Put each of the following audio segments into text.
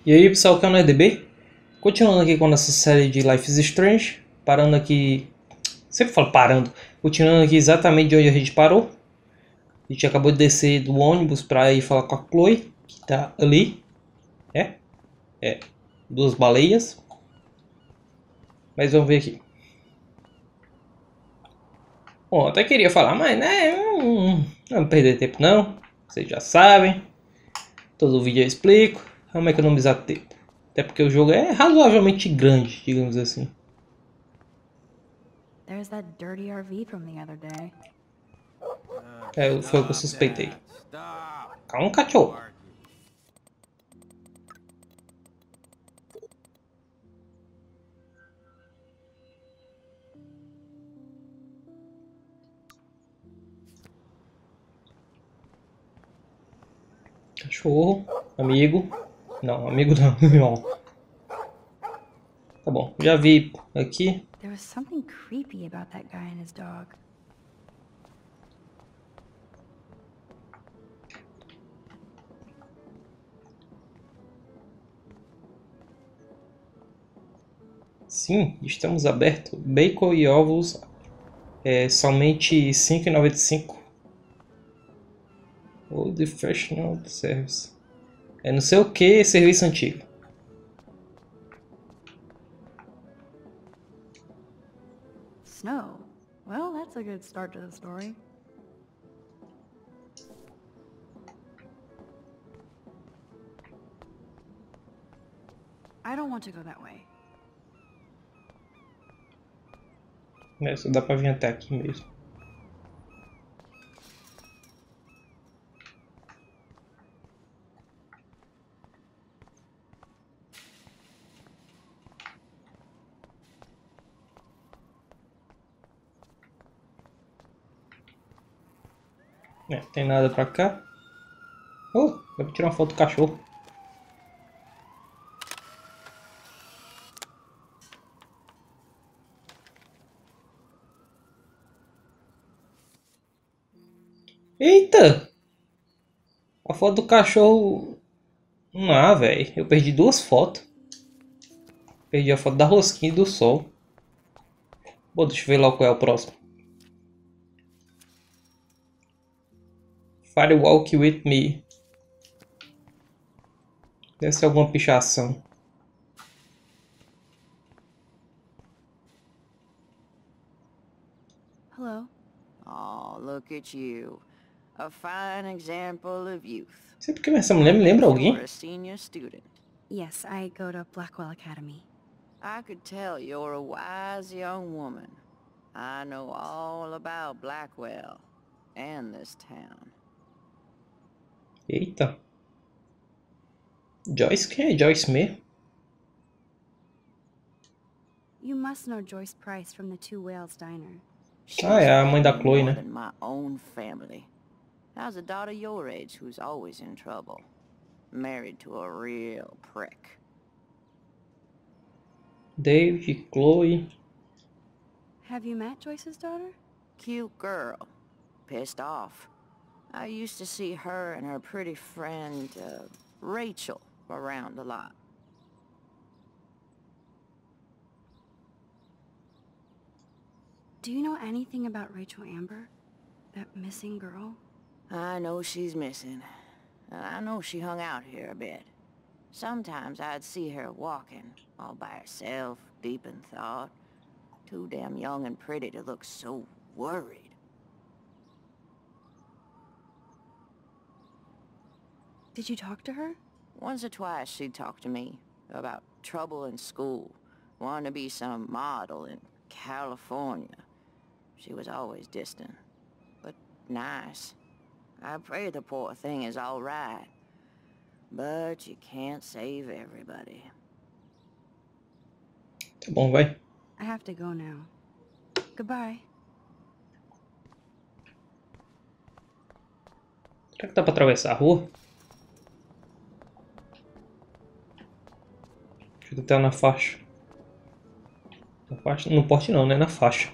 E aí pessoal, que é o NerdB, continuando aqui com a nossa série de Life is Strange, parando aqui, sempre falo parando, continuando aqui exatamente de onde a gente parou. A gente acabou de descer do ônibus para ir falar com a Chloe, que tá ali, duas baleias, mas vamos ver aqui. Bom, até queria falar, mas né, não perder tempo não, vocês já sabem, todo vídeo eu explico, vamos economizar tempo. Até porque o jogo é razoavelmente grande, digamos assim. There's that dirty RV from the other day. Foi o que eu suspeitei. Stop. Calma, cachorro. Cachorro, amigo. Não, amigo não, irmão. Tá bom, já vi aqui. There was something creepy about that guy and his dog. Sim, estamos abertos. Bacon e ovos somente R$ 5,95. Ou The Professional Service. É não sei o que, serviço antigo. Snow? Well, that's a good start to the story. I don't want to go that way. Só dá pra vir até aqui mesmo. Tem nada pra cá. Oh, dá pra tirar uma foto do cachorro. Eita! A foto do cachorro... Ah, velho. Eu perdi duas fotos. Perdi a foto da rosquinha e do sol. Bom, deixa eu ver logo qual é o próximo. Firewalk with me. Deve ser alguma pichação. Hello? Oh, look at you. A fine example of youth. Sei porque essa mulher me lembra alguém. You're a senior student. Yes, I go to Blackwell Academy. I could tell you're a wise young woman. I know all about Blackwell and this town. Eita. Joyce? Quem é Joyce mesmo? You must know Joyce Price from the Two Whales Diner. Ah, é a mãe da Chloe, More né? than my own family. How's a daughter your age who's always in trouble? Married to a real prick. David, Chloe. Have you met Joyce's daughter? Cute girl. Pissed off. I used to see her and her pretty friend, Rachel, around a lot. Do you know anything about Rachel Amber? That missing girl? I know she's missing. I know she hung out here a bit. Sometimes I'd see her walking, all by herself, deep in thought. Too damn young and pretty to look so worried. Did you talk to her? Once or twice she'd talk to me about trouble in school, wanting to be some model in California. She was always distant, but nice. I pray the poor thing is all right, but you can't save everybody. Tá bom, vai. I have to go now. Goodbye. Será que dá pra atravessar a rua? Deixa eu tentar na faixa. Na faixa? No porte não, né? Na faixa.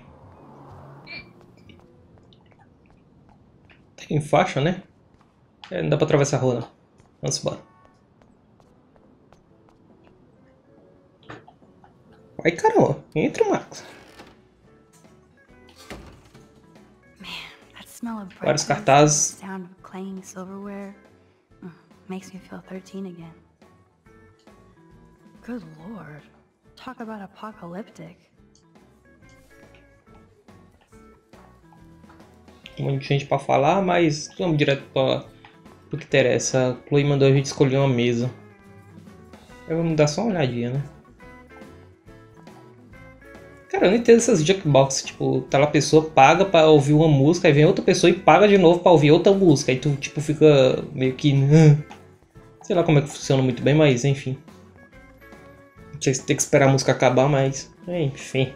Tem faixa, né? Não dá pra atravessar a rua, não. Vamos embora. Ai, caramba. Entra, Max. That smell of Vários breakfast, cartazes. the sound of clanging silverware, makes me feel 13 again. Good lord. Talk about apocalyptic. Um monte de gente pra falar, mas vamos direto pro que interessa. A Chloe mandou a gente escolher uma mesa. Vamos dar só uma olhadinha, né? Cara, eu não entendo essas jukebox, tipo, tá lá a pessoa paga pra ouvir uma música, aí vem outra pessoa e paga de novo pra ouvir outra música, aí tu, tipo, fica meio que... Sei lá como é que funciona muito bem, mas enfim. Não sei se tem que esperar a música acabar, mas... Enfim.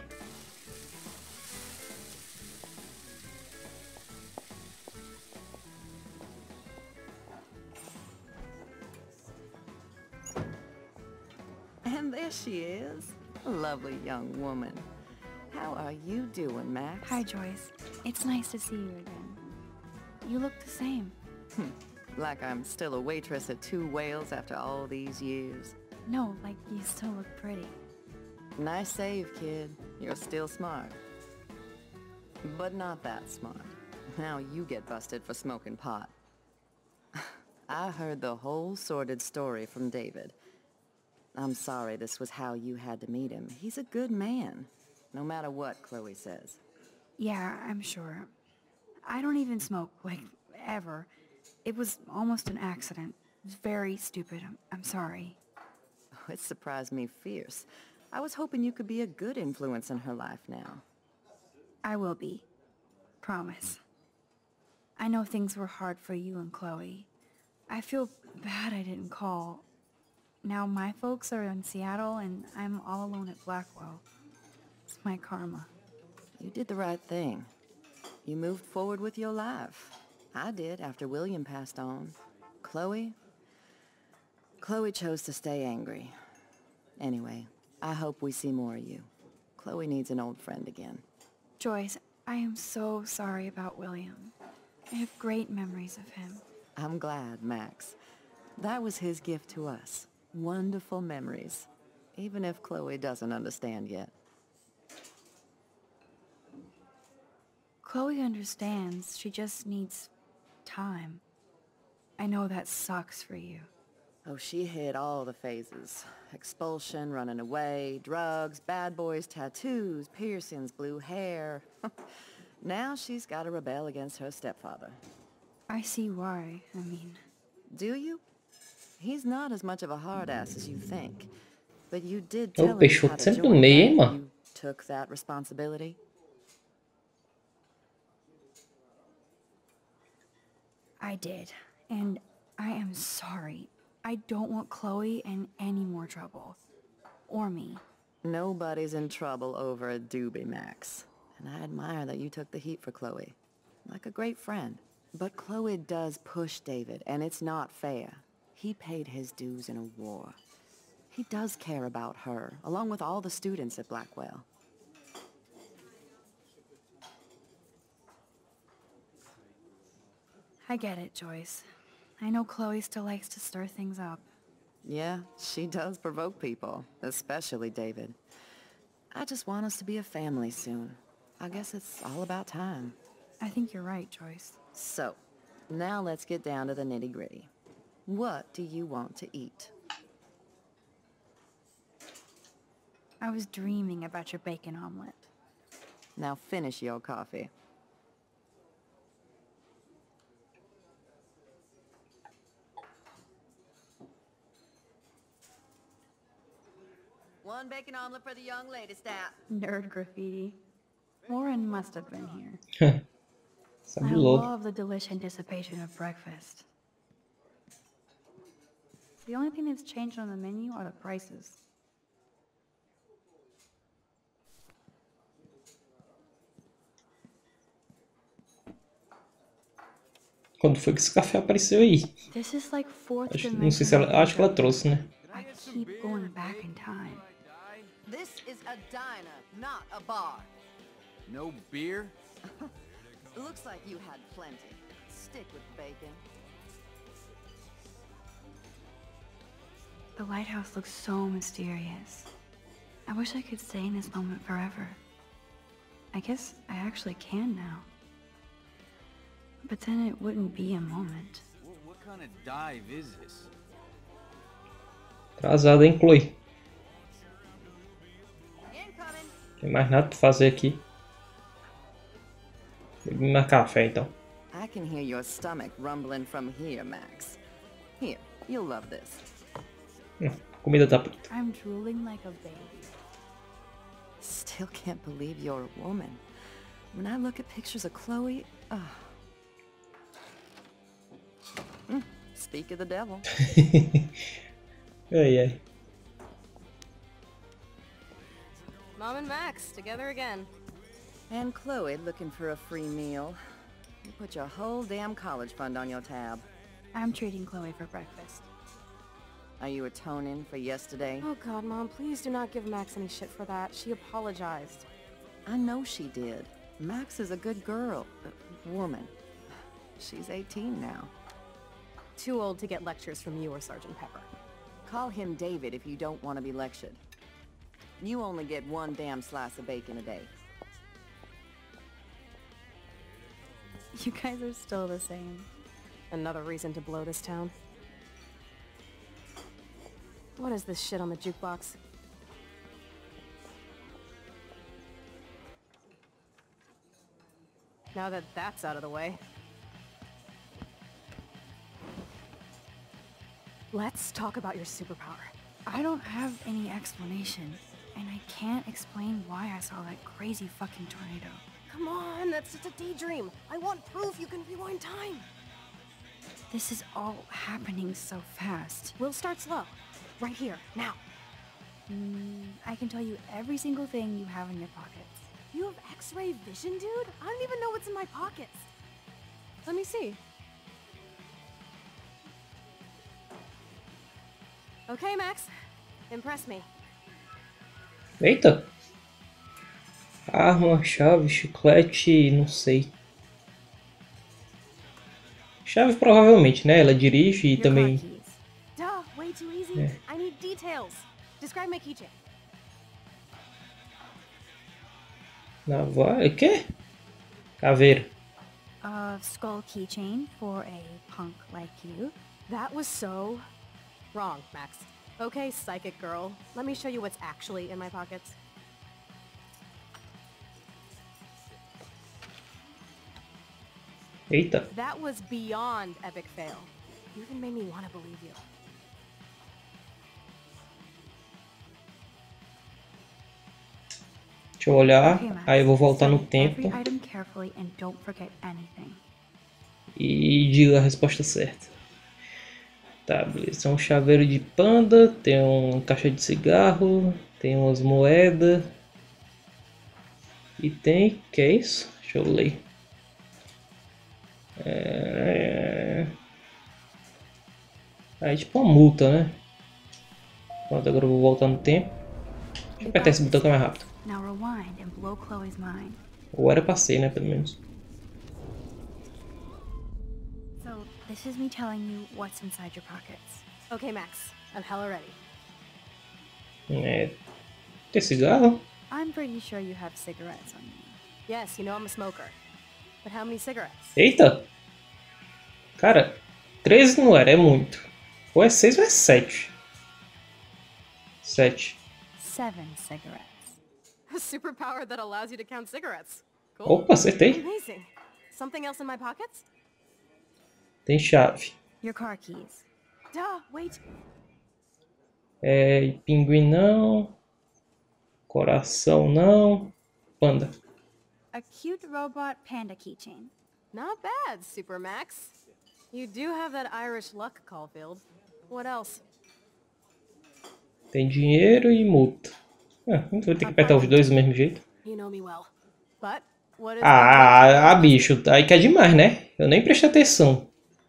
And there she is. A lovely young woman. How are you doing, Max? Hi, Joyce. It's nice to see you again. You look the same. Like I'm still a waitress at Two Whales after all these years. No, like you still look pretty. Nice save, kid. You're still smart. But not that smart. Now you get busted for smoking pot. I heard the whole sordid story from David. I'm sorry this was how you had to meet him. He's a good man, no matter what Chloe says. Yeah, I'm sure. I don't even smoke, like, ever. It was almost an accident. It was very stupid. I'm sorry. Oh, it surprised me fierce. I was hoping you could be a good influence in her life now. I will be. Promise. I know things were hard for you and Chloe. I feel bad I didn't call. Now my folks are in Seattle and I'm all alone at Blackwell. It's my karma. You did the right thing. You moved forward with your life. I did after William passed on. Chloe chose to stay angry. Anyway, I hope we see more of you. Chloe needs an old friend again. Joyce, I am so sorry about William. I have great memories of him. I'm glad, Max. That was his gift to us. Wonderful memories. Even if Chloe doesn't understand yet. Chloe understands. She just needs time. I know that sucks for you. Oh, she hit all the phases. Expulsion, running away, drugs, bad boys, tattoos, piercings, blue hair. Now she's got to rebel against her stepfather. I see why. I mean... Do you? He's not as much of a hard ass as you think. But you did O tell him Peixoto how to sempre no join, meio, hein, right? mano? You took that responsibility? I did. And I am sorry. I don't want Chloe in any more trouble. Or me. Nobody's in trouble over a doobie, Max. And I admire that you took the heat for Chloe. Like a great friend. But Chloe does push David, and it's not fair. He paid his dues in a war. He does care about her, along with all the students at Blackwell. I get it, Joyce. I know Chloe still likes to stir things up. Yeah, she does provoke people, especially David. I just want us to be a family soon. I guess it's all about time. I think you're right, Joyce. So, now let's get down to the nitty-gritty. What do you want to eat? I was dreaming about your bacon omelet. Now finish your coffee. One bacon omelet for the young lady, stat. Nerd graffiti. Warren must have been here. Sabe I logo. love the delish anticipation of breakfast. The only thing that's changed on the menu are the prices. Quando foi que esse café apareceu aí? This is like fourth Não sei se ela... Acho que ela trouxe, né? I keep going back in time. This is a diner, not a bar. No beer? Looks like you had plenty. Stick with bacon. The lighthouse looks so mysterious. I wish I could stay in this moment forever. I guess I actually can now. But then it wouldn't be a moment. What kind of dive is this? Atrasado, hein, Chloe? Incoming. Tem mais nada pra fazer aqui. Bebi mais café, então. I can hear your stomach rumbling from here, Max. Here, you'll love this. Comida tá pronta. I'm drooling like a baby. Still can't believe you're a woman. When I look at pictures of Chloe, speak of the devil. Ai, ai. Mom and Max, together again. And Chloe looking for a free meal. You put your whole damn college fund on your tab. I'm treating Chloe for breakfast. Are you atoning for yesterday? Oh god, Mom, please do not give Max any shit for that. She apologized. I know she did. Max is a good girl. Woman. She's 18 now. Too old to get lectures from you or Sergeant Pepper. Call him David if you don't want to be lectured. You only get one damn slice of bacon a day. You guys are still the same. Another reason to blow this town. What is this shit on the jukebox? Now that that's out of the way, let's talk about your superpower. I don't have any explanation, and I can't explain why I saw that crazy fucking tornado. Come on, that's just a daydream. I want proof you can rewind time. This is all happening so fast. We'll start slow. Right here, now. I can tell you every single thing you have in your pockets. You have X-ray vision, dude? I don't even know what's in my pockets. Let me see. Okay, Max. Impress me. Eita! Arma, chave, chiclete, não sei. Chave provavelmente, né? Ela dirige e Your também... car keys. Duh, way too easy. Yeah. I need details. Describe my keychain. Navalha... O quê? Caveira. A skull keychain for a punk like you. That was so wrong, Max. Okay, psychic girl. Let me show you what's actually in my pockets. Eita. That was beyond epic fail. You even made me want to believe you. Deixa eu olhar. Okay, Max. Aí eu vou voltar no Study tempo every item carefully and don't forget anything. e diga a resposta certa. Tá, beleza. Tem um chaveiro de panda, tem uma caixa de cigarro, tem umas moedas. E tem... que é isso? Deixa eu ler. Aí tipo uma multa, né? Pronto, agora eu vou voltar no tempo. Deixa eu apertar esse botão que é mais rápido. Now rewind and blow Chloe's mind. Ou era pra ser, né? Pelo menos. So, this is me telling you what's inside your pockets. Okay, Max. I'm hella ready. Tem cigarro? I'm pretty sure you have cigarettes on you. Yes, you know I'm a smoker. But how many cigarettes? Eita! Cara, 13 não era, é muito. Ou é 6 ou é 7. 7. 7 cigarettes. A superpower that allows you to count cigarettes. Cool. Opa, acertei. Amazing. Something else in my pockets? Tem chave. Your car keys. Duh, wait. Pinguim não. Coração não. Panda. A cute robot panda keychain. Not bad, Super Max. You do have that Irish luck, Caulfield. What else? Tem dinheiro e multa. Vou ter que apertar os dois do mesmo jeito. You know me well. But what is Bicho, aí que é demais, né? Eu nem prestei atenção.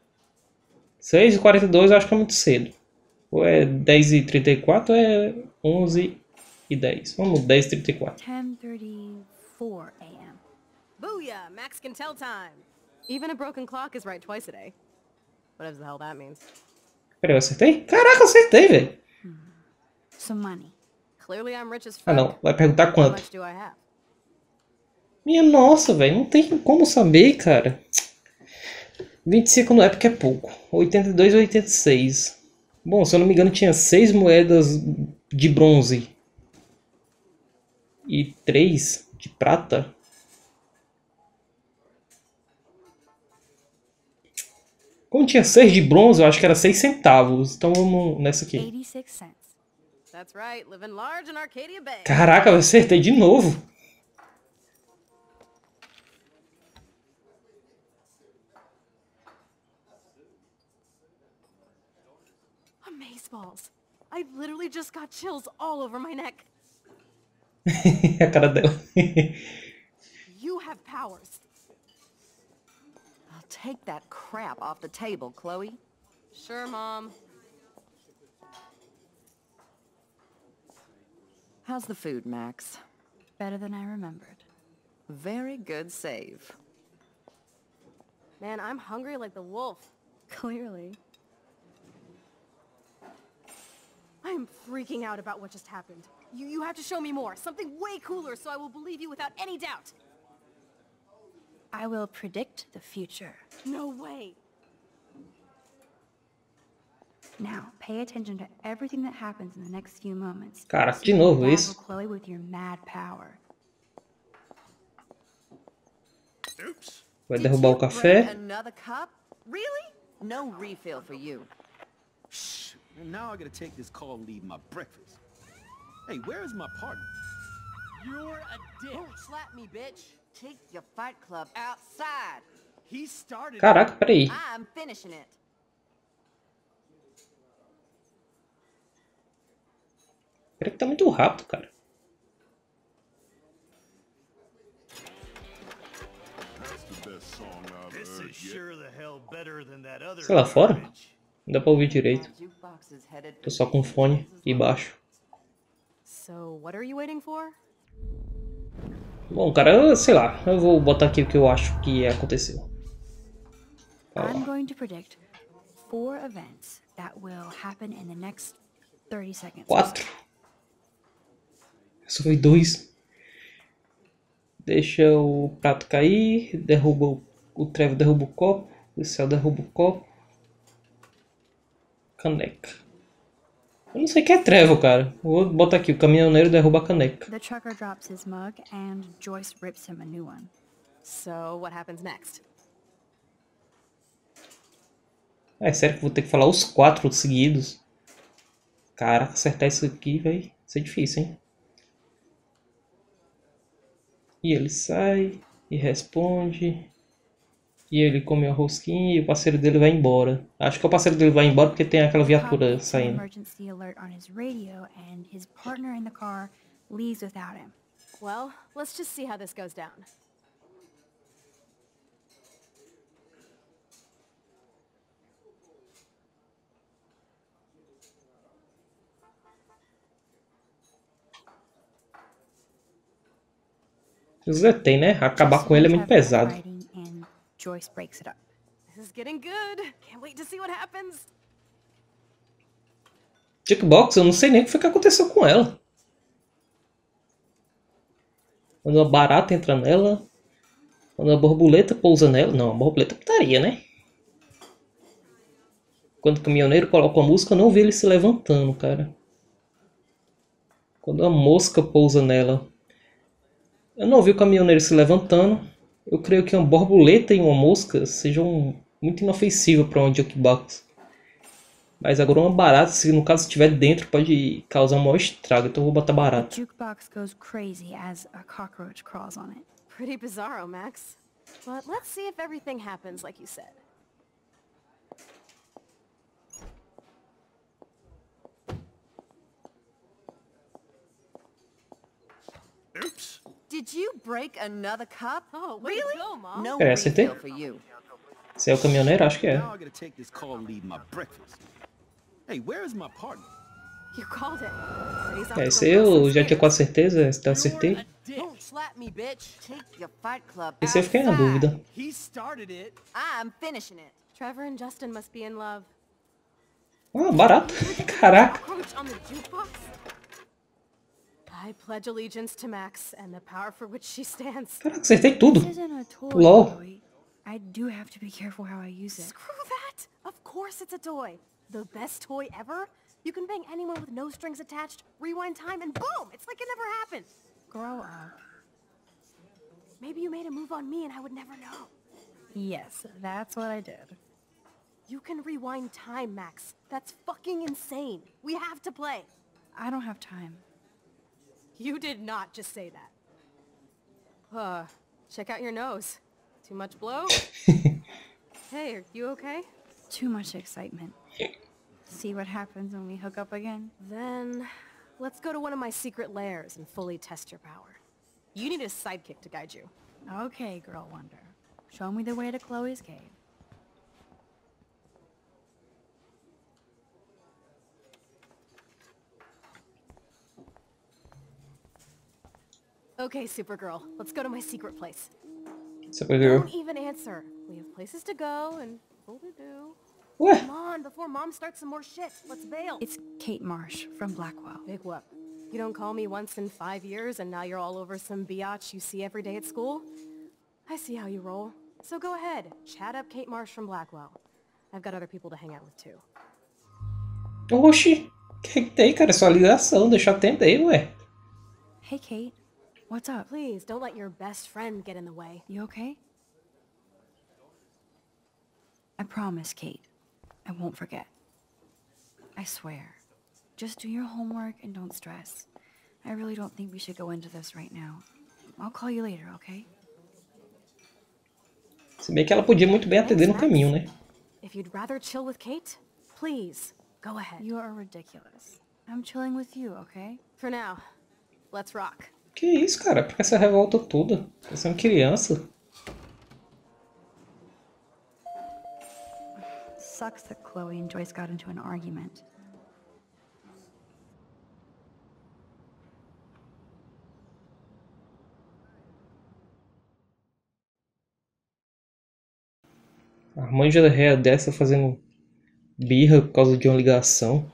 6h42 eu acho que é muito cedo. Ou é 10h34 ou é 11h10. Vamos, 10h34. 10:34 a.m. Booyah! Max can tell time. Even a broken clock is right twice a day. Whatever the hell that means. Peraí, eu acertei? Caraca, eu acertei, velho. Some money. Clearly I'm rich as Ah, fuck. não. Vai perguntar How quanto. much do I have? Minha nossa, velho. Não tem como saber, cara. 25 no Epic é pouco. 82 ou 86. Bom, se eu não me engano, tinha 6 moedas de bronze. E 3 de prata. Como tinha 6 de bronze, eu acho que era 6 centavos. Então vamos nessa aqui. 86 cents. That's right, living large in Arcadia Bay. Caraca, eu acertei de novo. Amazeballs. I literally just got chills all over my neck. A cara dela. You have powers. I'll take that crap off the table, Chloe. Sure, Mom. How's the food, Max? Better than I remembered. Very good save. Man, I'm hungry like the wolf. Clearly. I am freaking out about what just happened. You have to show me more. Something way cooler so I will believe you without any doubt. I will predict the future. No way. Now, pay attention to everything that happens in the next few moments. Caraca, So de you novo can isso. battle Chloe with your mad power. Vai Did derrubar you o café. break another cup? Really? No refill for you. Shh. And now I gotta take this call and leave my breakfast. Hey, where is my partner? You're a dick. Don't slap me, bitch. Take your fight club outside. He started. Caraca, peraí. I'm finishing it. Peraí que tá muito rápido, cara. This is sure the hell better than that other Sei lá fora? garbage. Não dá pra ouvir direito. Jukebox is headed Tô só com fone e baixo. So, what are you waiting for? Bom, cara, sei lá. Eu vou botar aqui o que eu acho que aconteceu. Fala I'm lá. going to predict 4 events that will happen in the next 30 seconds. 4. Só foi 2. Deixa o prato cair. Derruba o Trevor derruba o copo. O Céu derruba o copo. Caneca. Eu não sei o que é Trevor, cara. Vou botar aqui. O caminhoneiro derruba a caneca. The trucker drops his mug and Joyce rips him a new one. So, what happens next? É sério que eu vou ter que falar os 4 seguidos? Caraca, acertar isso aqui vai ser difícil, hein? E ele sai e responde. E ele come a rosquinha e o parceiro dele vai embora. Acho que o parceiro dele vai embora porque tem aquela Cop viatura gets an saindo. emergency alert on his radio and his partner in the car leaves without him. Well, let's just see how this goes down. Os tem, né? Acabar com ele é muito Trevor pesado. fighting and Joyce breaks it up. This is getting good. Can't wait to see what happens. Jukebox, eu não sei nem o que foi que aconteceu com ela. Quando uma barata entra nela. Quando a borboleta pousa nela. Não, a borboleta putaria, né? Quando o caminhoneiro coloca a música, eu não vi ele se levantando, cara. Quando a mosca pousa nela. Eu não vi o caminhoneiro se levantando. Eu creio que uma borboleta e uma mosca sejam muito inofensivas para um jukebox. Mas agora uma barata, se no caso estiver dentro, pode causar um maior estrago. Então eu vou botar The barata. jukebox goes crazy as a cockroach crawls on it. Pretty bizarro, Max. But let's see if everything happens like you said. Oops. Did you break another cup? Oh, way to really? go, Mom. No É, acertei? refill for you. Se é o caminhoneiro, acho que é. Now I gotta take this call and leave my breakfast. Hey, where is my partner? You called it. But he's off É, to esse go eu wrestle já tinha quase spirits. certeza, esse eu acertei. Don't slap me, bitch. Take your fight club Esse eu fiquei na outside. dúvida. He started it. I'm finishing it. Trevor and Justin must be in love. Ah, barata. Caraca. Cockroach on the jukebox? I pledge allegiance to Max and the power for which she stands. Caraca, acertei tudo. This isn't a toy, LOL. Chloe. I do have to be careful how I use it. Screw that! Of course it's a toy. The best toy ever. You can bang anyone with no strings attached, rewind time, and boom! It's like it never happened. Grow up. Maybe you made a move on me and I would never know. Yes, that's what I did. You can rewind time, Max. That's fucking insane. We have to play. I don't have time. You did not just say that. Check out your nose. Too much blow? Hey, are you okay? Too much excitement. See what happens when we hook up again? Then, let's go to one of my secret lairs and fully test your power. You need a sidekick to guide you. Okay, Girl Wonder. Show me the way to Chloe's cave. Okay, Supergirl, let's go to my secret place. Supergirl. Don't even answer. We have places to go and people to do. Ué, Come on, before Mom starts some more shit. Let's bail. It's Kate Marsh from Blackwell. Big whoop. You don't call me once in 5 years and now you're all over some biatch you see every day at school? I see how you roll. So go ahead, chat up Kate Marsh from Blackwell. I've got other people to hang out with too. oxi. Que tem, cara? É só ligação. Deixa eu atender, ué. Hey, Kate. What's up? Please, don't let your best friend get in the way. You okay? I promise, Kate. I won't forget. I swear. Just do your homework and don't stress. I really don't think we should go into this right now. I'll call you later, okay? Se bem que ela podia muito bem atender no caminho, né? If you'd rather chill with Kate, please, go ahead. You are ridiculous. I'm chilling with you, okay? For now, let's rock. Que isso, cara? Por que essa revolta toda? Você é uma criança. Sucks that Chloe and Joyce got into an argument. A manja ré dessa fazendo birra por causa de uma ligação.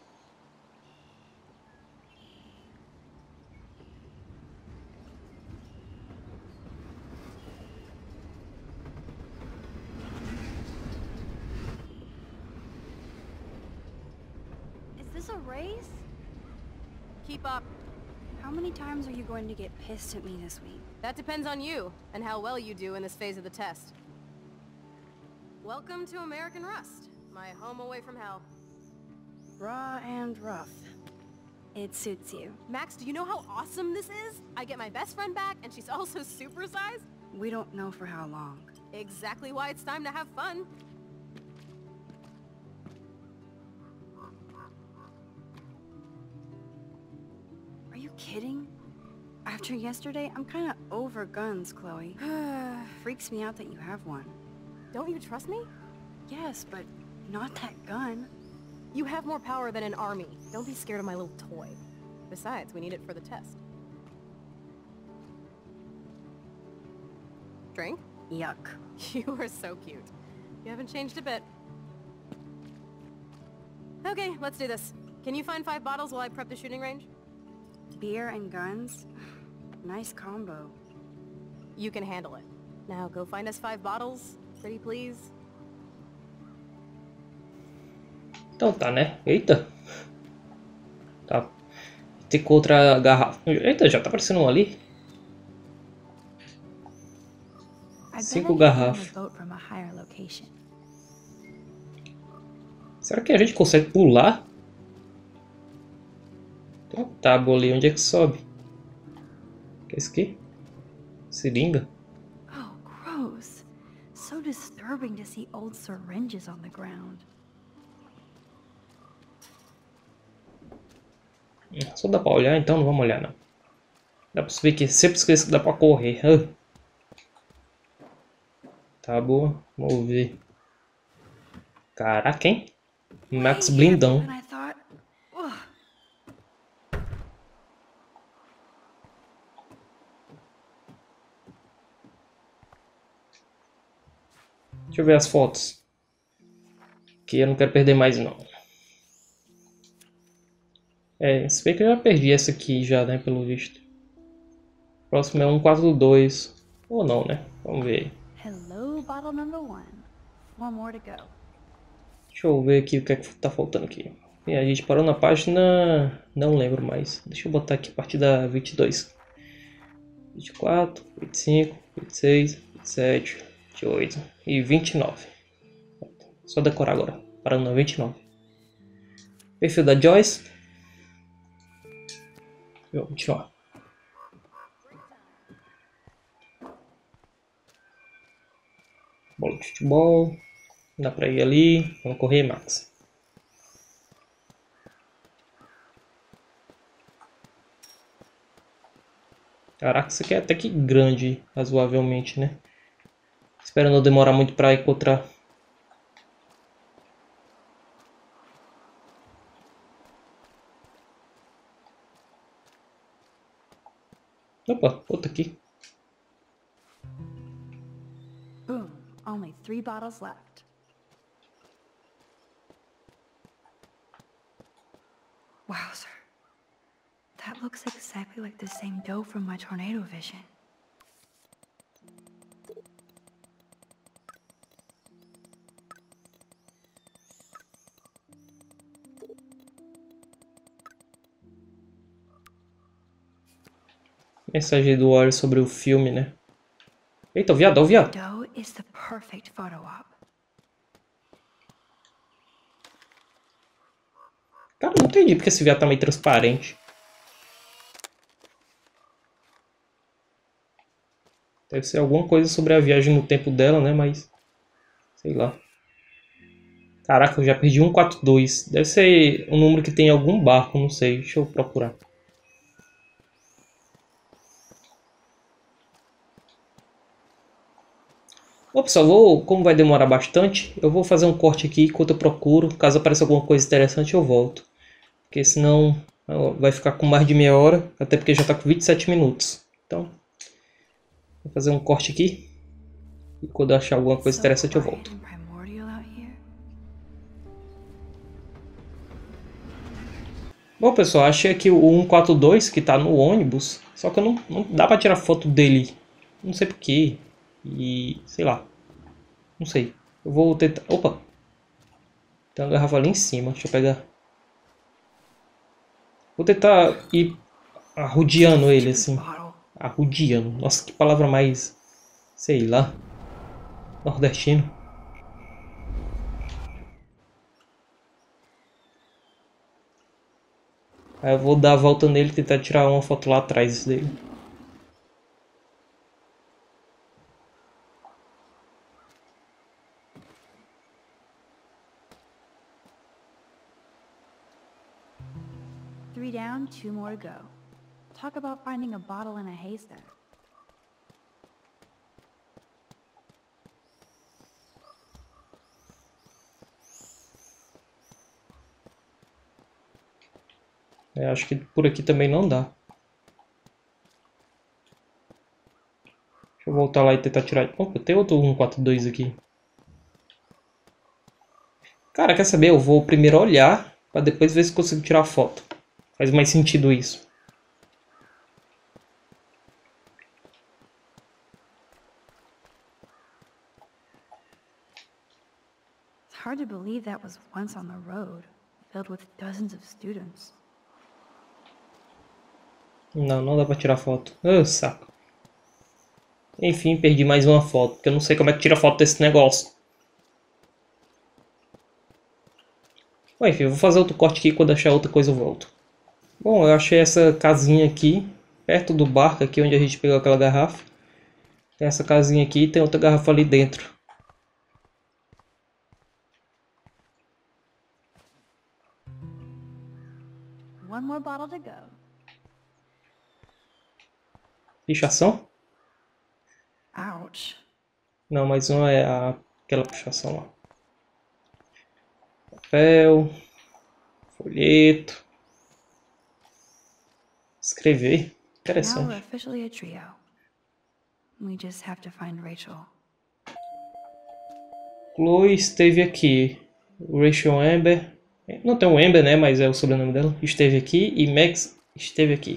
Is this a race? Keep up. How many times are you going to get pissed at me this week? That depends on you and how well you do in this phase of the test. Welcome to American Rust, my home away from hell. Raw and rough. It suits you. Max, do you know how awesome this is? I get my best friend back and she's also supersized. We don't know for how long. Exactly why it's time to have fun. Are you kidding? After yesterday, I'm kind of over guns, Chloe. Freaks me out that you have one. Don't you trust me? Yes, but not that gun. You have more power than an army. Don't be scared of my little toy. Besides, we need it for the test. Drink? Yuck. You are so cute. You haven't changed a bit. Okay, let's do this. Can you find 5 bottles while I prep the shooting range? Beer and guns? Nice combo. You can handle it. Now go find us 5 bottles, pretty please. Então tá, né? Eita. Tá. Tem que outra garrafa. Eita, já tá aparecendo um ali. I bet 5 I can garrafas. find a boat from a higher location. Será que a gente consegue pular? Tem uma tábua ali. Onde é que sobe? Que é isso aqui? Seringa? Oh, gross. So disturbing to see old syringes on the ground. Só dá pra olhar, então não vamos olhar não. Dá pra subir aqui. Sempre esqueço que dá pra correr. Tá boa. Vamos ver. Caraca, hein? Max Way blindão. heavier than I thought. Ugh. Deixa eu ver as fotos. Que eu não quero perder mais não. É, se bem que eu já perdi essa aqui já, né, pelo visto. Próximo é 142. Ou não, né? Vamos ver. Hello, bottle number 1. One more to go. Deixa eu ver aqui o que é que tá faltando aqui. E a gente parou na página... Não lembro mais. Deixa eu botar aqui a partir da 22. 24, 25, 26, 27, 28 e 29. Só decorar agora. Parando na 29. Perfil da Joyce. Vamos continuar. Bola de futebol. Dá pra ir ali. Vamos correr, Max. Caraca, isso aqui é até que grande, razoavelmente, né? Espero não demorar muito pra encontrar. Opa, outro aqui. Boom. Only 3 bottles left. Wowzer. That looks exactly like the same doe from my tornado vision. Mensagem do Warrior sobre o filme, né? Eita, o viado, o viado. Doe is the perfect photo op. Cara, não entendi porque esse viado tá meio transparente. Deve ser alguma coisa sobre a viagem no tempo dela, né? Mas... sei lá. Caraca, eu já perdi 142. Deve ser um número que tem em algum barco, não sei. Deixa eu procurar. Bom, pessoal, como vai demorar bastante, eu vou fazer um corte aqui enquanto eu procuro. Caso apareça alguma coisa interessante, eu volto. Porque senão vai ficar com mais de meia hora, até porque já está com 27 minutos. Então, vou fazer um corte aqui. E quando eu achar alguma coisa interessante, eu volto. Bom, pessoal, achei aqui o 142 que está no ônibus. Só que não dá para tirar foto dele. Não sei porquê. E sei lá. Não sei. Eu vou tentar. Opa! Tem uma garrafa ali em cima. Deixa eu pegar. Vou tentar ir arrodeando ele assim. Arrodeando. Nossa, que palavra mais. Sei lá. Nordestino. Aí eu vou dar a volta nele e tentar tirar uma foto lá atrás dele. Three down, 2 more to go. Talk about finding a bottle in a haystack. Acho que por aqui também não dá. Deixa eu voltar lá e tentar tirar... Opa, tem outro 142 aqui. Cara, quer saber? Eu vou primeiro olhar para depois ver se consigo tirar a foto. Faz mais sentido isso. It's hard to believe that was once on the road, filled with dozens of students. Não dá pra tirar foto. Ah, saco. Enfim, perdi mais uma foto, porque eu não sei como é que tira foto desse negócio. Bom, enfim, eu vou fazer outro corte aqui e quando achar outra coisa eu volto. Bom, eu achei essa casinha aqui, perto do barco aqui onde a gente pegou aquela garrafa. Tem essa casinha aqui e tem outra garrafa ali dentro. One more bottle to go. Pichação? Ouch. Não, mais uma é aquela pichação lá. Papel. Folheto. Escrever. Now we're Interessante. officially a trio. We just have to find Rachel. Chloe esteve aqui. Rachel Amber. Não tem o Amber, né? Mas é o sobrenome dela. Esteve aqui e Max esteve aqui.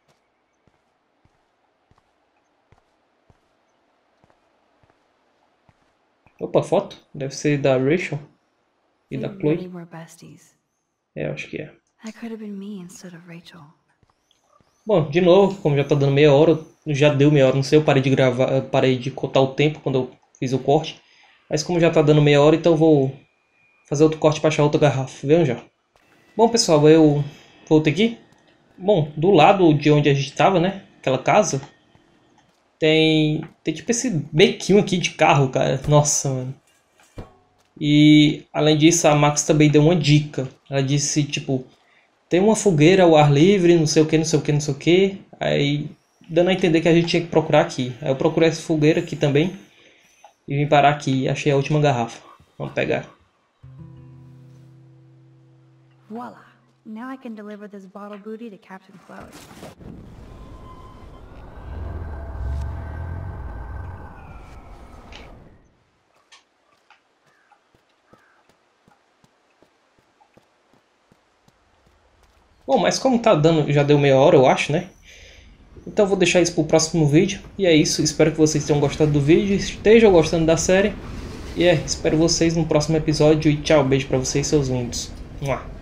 Opa, foto? Deve ser da Rachel e da They Chloe. really were besties. É, acho que é. That could have been me instead of Rachel. Bom, de novo, como já tá dando meia hora, já deu meia hora, não sei, eu parei de gravar, eu parei de contar o tempo quando eu fiz o corte. Mas como já tá dando meia hora, então eu vou fazer outro corte para achar outra garrafa, vejam já. Bom pessoal, eu voltei aqui. Bom, do lado de onde a gente tava, né, aquela casa, tem tipo esse bequinho aqui de carro, cara, nossa, mano. E além disso, a Max também deu uma dica, ela disse, tipo... Tem uma fogueira ao ar livre, não sei o que, não sei o que, não sei o que. Aí, dando a entender que a gente tinha que procurar aqui. Aí eu procurei essa fogueira aqui também. E vim parar aqui e achei a última garrafa. Vamos pegar. Voila. Now I can deliver this bottle booty to Captain Chloe. Bom, mas como tá dando, já deu meia hora, eu acho, né? Então eu vou deixar isso pro próximo vídeo. E é isso, espero que vocês tenham gostado do vídeo, estejam gostando da série. E espero vocês no próximo episódio. E tchau, beijo pra vocês, seus lindos. Mua.